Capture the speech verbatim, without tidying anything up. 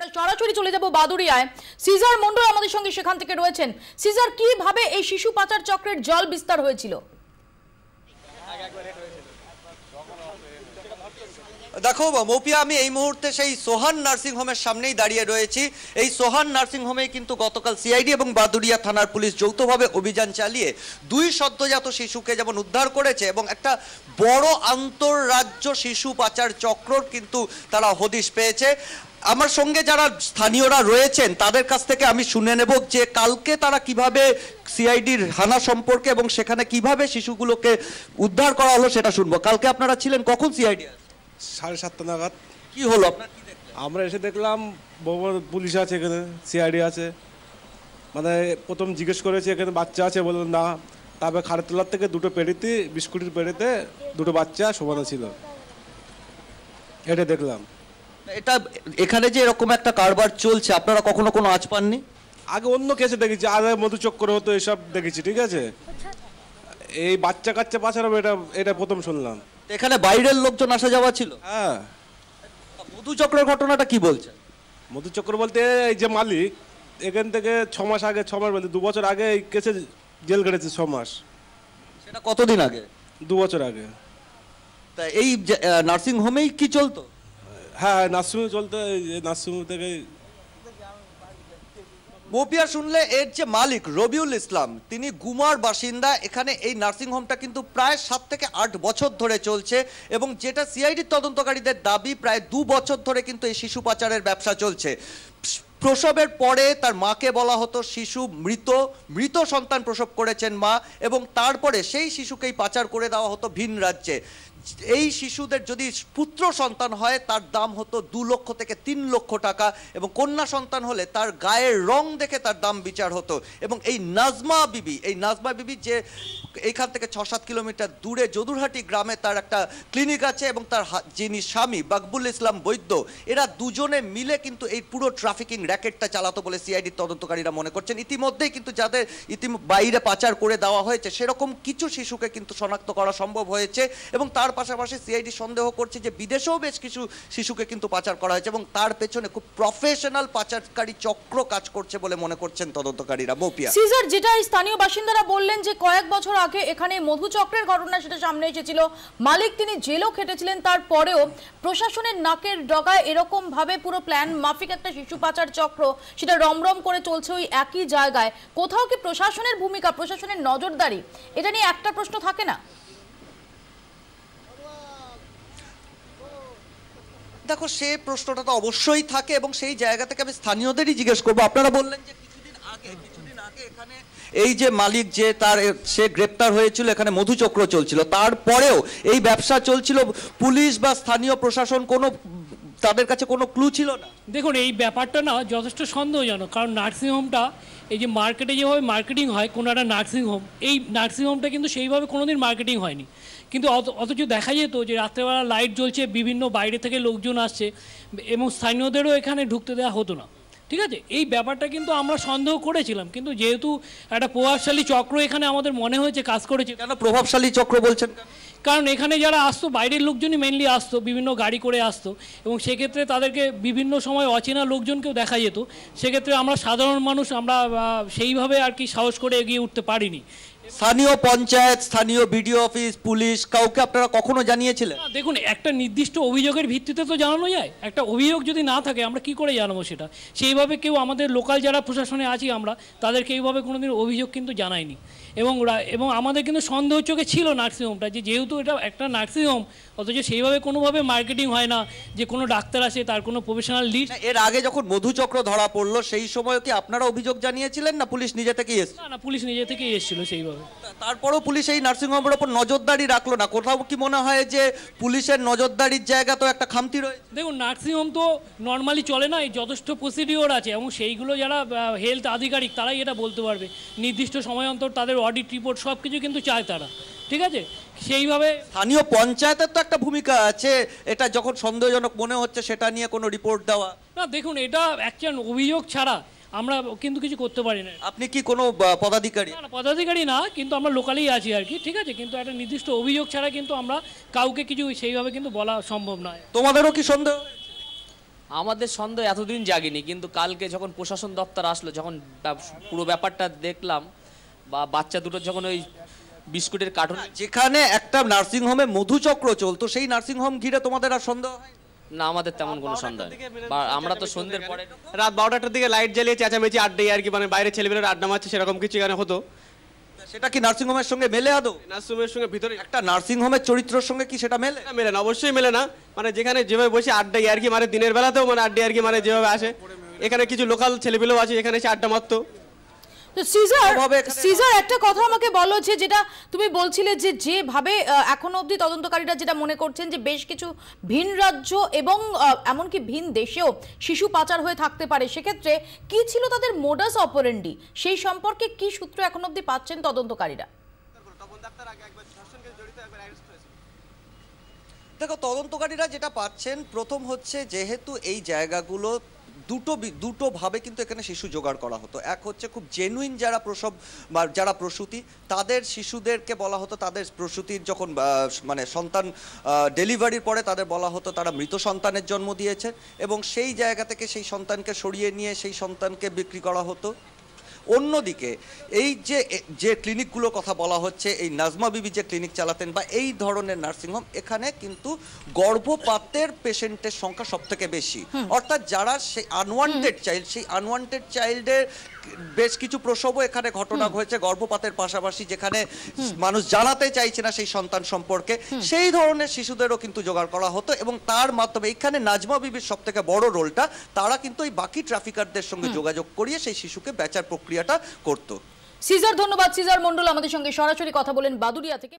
আমরা সরাসরি চলে যাব বাদুড়িয়ায়। সিজার মন্ডল আমাদের সঙ্গে সেখান থেকে রয়েছেন। সিজার, কিভাবে এই শিশু পাচার চক্রের জল বিস্তার হয়েছিল? দেখো মৌপিয়া, আমি এই মুহূর্তে সেই সোহান নার্সিং হোমের সামনেই দাঁড়িয়ে রয়েছি। এই সোহান নার্সিং হোমে কিন্তু গতকাল সিআইডি এবং বাদুড়িয়া থানার পুলিশ যৌথভাবে অভিযান চালিয়ে দুই সদ্যজাত শিশুকে যেমন উদ্ধার করেছে এবং একটা বড় আন্তঃরাজ্য শিশু পাচার চক্রর কিন্তু তারা হদিশ পেয়েছে। আমার সঙ্গে যারা স্থানীয়রা রয়েছেন তাদের কাছ থেকে আমি শুনে নেব যে কালকে তারা কিভাবে সিআইডির হানা সম্পর্কে এবং সেখানে কিভাবে শিশুগুলোকে উদ্ধার করা হলো সেটা শুনবো। কালকে আপনারা ছিলেন কখন সিআইডি? সাড়ে সাতটা নাগাদ। কি হলো আপনার? আমরা এসে দেখলাম বহু পুলিশ আছে, এখানে সিআইডি আছে। মানে প্রথম জিজ্ঞেস করেছে এখানে বাচ্চা আছে, বললেন না। তারপরে খাড়ের তোলার থেকে দুটো পেড়িতে বিস্কুটের পেড়িতে দুটো বাচ্চা শোভানো ছিল, এটা দেখলাম। এটা এখানে যে এরকম একটা কারবার চলছে আপনারা কখনো কোনো আঁচ পাননি? আগে অন্য কেসে দেখেছি, আগে মধুচক্র হতো, এসব দেখেছি, ঠিক আছে। এই বাচ্চা কাচ্চা পাচার হবে এটা এটা প্রথম শুনলাম। এখানে বাইরের লোকজন আসা যাওয়া ছিল? হ্যাঁ। মধুচক্রের ঘটনাটা কি বলছে? মধুচক্র বলতে এই যে মালিক এখান থেকে ছ মাস আগে, ছ মাস বলতে দু বছর আগে এই কেসে জেল কেটেছে ছ মাস। সেটা কতদিন আগে? দু বছর আগে। তা এই নার্সিং হোমেই কি চলতো? হ্যাঁ, নার্সিংহোম চলতো। নার্সিংহোম থেকে মৌপিয়া, শুনলে এর যে মালিক রবিউল ইসলাম, তিনি গুমার বাসিন্দা। এখানে এই নার্সিং হোমটা কিন্তু প্রায় সাত থেকে আট বছর ধরে চলছে এবং যেটা সিআইডির তদন্তকারীদের দাবি প্রায় দু বছর ধরে কিন্তু এই শিশু পাচারের ব্যবসা চলছে। প্রসবের পরে তার মাকে বলা হতো শিশু মৃত, মৃত সন্তান প্রসব করেছেন মা, এবং তারপরে সেই শিশুকেই পাচার করে দেওয়া হতো ভিন রাজ্যে। এই শিশুদের যদি পুত্র সন্তান হয় তার দাম হতো দু লক্ষ থেকে তিন লক্ষ টাকা, এবং কন্যা সন্তান হলে তার গায়ের রং দেখে তার দাম বিচার হতো। এবং এই নাজমা বিবি, এই নাজমা বিবি যে এইখান থেকে ছ সাত কিলোমিটার দূরে যদুরহাটি গ্রামে তার একটা ক্লিনিক আছে, এবং তার যিনি স্বামী বাকবুল ইসলাম বৈদ্য, এরা দুজনে মিলে কিন্তু এই পুরো ট্রাফিকিং র্যাকেটটা চালাতো বলে সিআইডির তদন্তকারীরা মনে করছেন। ইতিমধ্যেই কিন্তু যাদের ইতি বাইরে পাচার করে দেওয়া হয়েছে সেরকম কিছু শিশুকে কিন্তু শনাক্ত করা সম্ভব হয়েছে, এবং তার পাশাপাশি সিআইডি সন্দেহ করছে যে বিদেশেও বেশ কিছু শিশুকে কিন্তু পাচার করা হয়েছে এবং তার পেছনে খুব প্রফেশনাল পাচারকারী চক্র কাজ করছে বলে মনে করছেন তদন্তকারীরা। মৌপিয়া, সিজার, যেটা স্থানীয় বাসিন্দারা বললেন যে কয়েক বছর আগে এখানে মধুচক্রের ঘটনা সেটা সামনে এসেছিল, মালিক তিনি জেলও খেটেছিলেন, তারপরেও প্রশাসনের নাকের ডগায় এরকম ভাবে পুরো প্ল্যান মাফিক একটা শিশু পাচার চক্র সেটা রমরম করে চলছে ওই একই জায়গায়। কোথাও কি প্রশাসনের ভূমিকা, প্রশাসনের নজরদারি, এটা নিয়ে একটা প্রশ্ন থাকে না? দেখো, সে প্রশ্নটা তো অবশ্যই থাকে এবং সেই জায়গা থেকে আমি স্থানীয়দেরই জিজ্ঞেস করবো। আপনারা বললেন যে কিছুদিন আগে কিছুদিন আগে এখানে এই যে মালিক যে তার সে গ্রেপ্তার হয়েছিল, এখানে মধুচক্র চলছিল, তারপরেও এই ব্যবসা চলছিল, পুলিশ বা স্থানীয় প্রশাসন কোনো তাদের কাছে কোনো ক্লু ছিল না? দেখুন, এই ব্যাপারটা না যথেষ্ট সন্দেহজনক, কারণ নার্সিংহোমটা এই যে মার্কেটে যেভাবে মার্কেটিং হয় কোনো একটা নার্সিংহোম, এই নার্সিংহোমটা কিন্তু সেইভাবে কোনোদিন মার্কেটিং হয়নি। কিন্তু অথচ দেখা যেত যে রাত্রেবেলা লাইট জ্বলছে, বিভিন্ন বাইরে থেকে লোকজন আসছে এবং স্থানীয়দেরও এখানে ঢুকতে দেওয়া হতো না, ঠিক আছে। এই ব্যাপারটা কিন্তু আমরা সন্দেহ করেছিলাম, কিন্তু যেহেতু একটা প্রভাবশালী চক্র এখানে আমাদের মনে হয়েছে কাজ করেছে। কেন প্রভাবশালী চক্র বলছেন? কারণ এখানে যারা আসতো বাইরের লোকজনই মেনলি আসতো, বিভিন্ন গাড়ি করে আসতো, এবং সেক্ষেত্রে তাদেরকে বিভিন্ন সময় অচেনা লোকজনকেও দেখা যেত। সেক্ষেত্রে আমরা সাধারণ মানুষ আমরা সেইভাবে আর কি সাহস করে এগিয়ে উঠতে পারিনি। স্থানীয় পঞ্চায়েত, স্থানীয় বিডিও অফিস, পুলিশ, কাউকে আপনারা কখনো জানিয়েছিলেন? দেখুন, একটা নির্দিষ্ট অভিযোগের ভিত্তিতে তো জানানো যায়। একটা অভিযোগ যদি না থাকে আমরা কি করে জানাবো সেটা? সেইভাবে কেউ আমাদের লোকাল যারা প্রশাসনে আছি আমরা তাদেরকে এইভাবে কোনোদিন অভিযোগ কিন্তু জানাইনি, এবং এবং আমাদের কিন্তু সন্দেহ চোখে ছিল নার্সিংহোমটা, যে যেহেতু এটা একটা নার্সিংহোম অথচ সেইভাবে কোনোভাবে মার্কেটিং হয় না, যে কোনো ডাক্তার আসে তার কোনো প্রফেশনাল লিস্ট। এর আগে যখন মধুচক্র ধরা পড়লো সেই সময় কি আপনারা অভিযোগ জানিয়েছিলেন না পুলিশ নিজে থেকেই এসেছিল? না না, পুলিশ নিজে থেকেই এসেছিল সেইভাবে। তারপরও পুলিশ এই নার্সিংহোমের উপর নজরদারি রাখলো না? কোথাও কি মনে হয় যে পুলিশের নজরদারির জায়গা তো একটা খামতি রয়েছে? দেখুন, নার্সিংহোম তো নর্মালি চলে না, যথেষ্ট প্রসিডিওর আছে, এবং সেইগুলো যারা হেলথ আধিকারিক তারাই এটা বলতে পারবে। নির্দিষ্ট সময় অন্তর তাদের অডিট রিপোর্ট সব কিছু কিন্তু চায় তারা, ঠিক আছে। সেইভাবে স্থানীয় পঞ্চায়েতের তো একটা ভূমিকা আছে, এটা যখন সন্দেহজনক মনে হচ্ছে সেটা নিয়ে কোনো রিপোর্ট দেওয়া। না দেখুন, এটা একটা অভিযোগ ছাড়া আমরা কিন্তু কিছু করতে পারি না। আপনি কি কোনো পদাধিকারী? না, পদাধিকারী না, কিন্তু আমরা লোকালেই আছি আর কি, ঠিক আছে। কিন্তু একটা নির্দিষ্ট অভিযোগ ছাড়া কিন্তু আমরা কাউকে কিছু সেইভাবে কিন্তু বলা সম্ভব নয়। তোমাদেরও কি সন্দেহ? আমাদের সন্দেহ এতদিন জাগিনি, কিন্তু কালকে যখন প্রশাসন দপ্তর আসলো, যখন ব্যাপ- পুরো ব্যাপারটা দেখলাম, বা বাচ্চা দুটো যখন ওই বিস্কুটের কার্টুন, যেখানে একটা নার্সিং হোমে মধুচক্র চলতো, সেই নার্সিং হোম ঘিরে তোমাদের আর সন্দেহ হয়? না আমাদের তেমন কোনো সন্দেহ নেই। বা আমরা তো সন্ধ্যের পরে রাত বারোটার দিকে লাইট জ্বালিয়ে চেঁচামেচি আড্ডাই আর কি, মানে বাইরে ছেলেমেয়েরা আড্ডা মারছে সেরকম কিছু এখানে হতো। সেটা কি নার্সিং হোমের সঙ্গে মেলে আদৌ? নার্সিংহোমের সঙ্গে ভিতরে একটা নার্সিং হোমের চরিত্রের সঙ্গে কি সেটা মেলে? মেলে না, অবশ্যই মেলে না। মানে যেখানে যেভাবে বসে আড্ডাই আর কি, মানে দিনের বেলাতেও মানে আড্ডাই আর কি, মানে যেভাবে আসে এখানে কিছু লোকাল ছেলেপিলেও আছে, এখানে এসে আড্ডা মারতো। তো সিজার ওভাবে এখানে- সিজার একটা কথা আমাকে বলো, যে যেটা তুমি বলছিলে যে যেভাবে আহ, এখনো অবধি তদন্তকারীরা যেটা মনে করছেন যে বেশ কিছু ভিন রাজ্য এবং আহ, এমনকি ভিন দেশেও শিশু পাচার হয়ে থাকতে পারে, সেক্ষেত্রে কি ছিল তাদের মোডাস অপারেন্ডি, সেই সম্পর্কে কি সূত্র এখনো অবধি পাচ্ছেন তদন্তকারীরা? দেখো, তদন্তকারীরা যেটা পাচ্ছেন, প্রথম হচ্ছে যেহেতু এই জায়গাগুলো দুটো বি- দুটো ভাবে কিন্তু এখানে শিশু জোগাড় করা হতো। এক হচ্ছে খুব জেনুইন যারা প্রসব বা যারা প্রসূতি, তাদের শিশুদেরকে বলা হতো, তাদের প্রসূতির যখন আহ, মানে সন্তান ডেলিভারির পরে তাদের বলা হতো তারা মৃত সন্তানের জন্ম দিয়েছে, এবং সেই জায়গা থেকে সেই সন্তানকে সরিয়ে নিয়ে সেই সন্তানকে বিক্রি করা হতো। অন্যদিকে এই যে যে ক্লিনিকগুলোর কথা বলা হচ্ছে, এই নাজমা বিবি যে ক্লিনিক চালাতেন বা এই ধরনের নার্সিংহোম, এখানে কিন্তু গর্ভপাতের পেশেন্টের সংখ্যা সব থেকে বেশি। অর্থাৎ যারা সেই আনওয়ান্টেড চাইল্ড, সেই আনওয়ান্টেড চাইল্ডের বেশ কিছু প্রসবও এখানে ঘটনা হয়েছে গর্ভপাতের পাশাপাশি, যেখানে মানুষ জানাতে চাইছে না সেই সন্তান সম্পর্কে, সেই ধরনের শিশুদেরও কিন্তু জোগাড় করা হতো। এবং তার মাধ্যমে এখানে নাজমা বিবির সব থেকে বড় রোলটা, তারা কিন্তু এই বাকি ট্রাফিকারদের সঙ্গে যোগাযোগ করিয়ে সেই শিশুকে বেচার প্রক্রিয়াটা করতো। সিজার, ধন্যবাদ। সিজার মন্ডল আমাদের সঙ্গে সরাসরি কথা বলেন বাদুড়িয়া থেকে।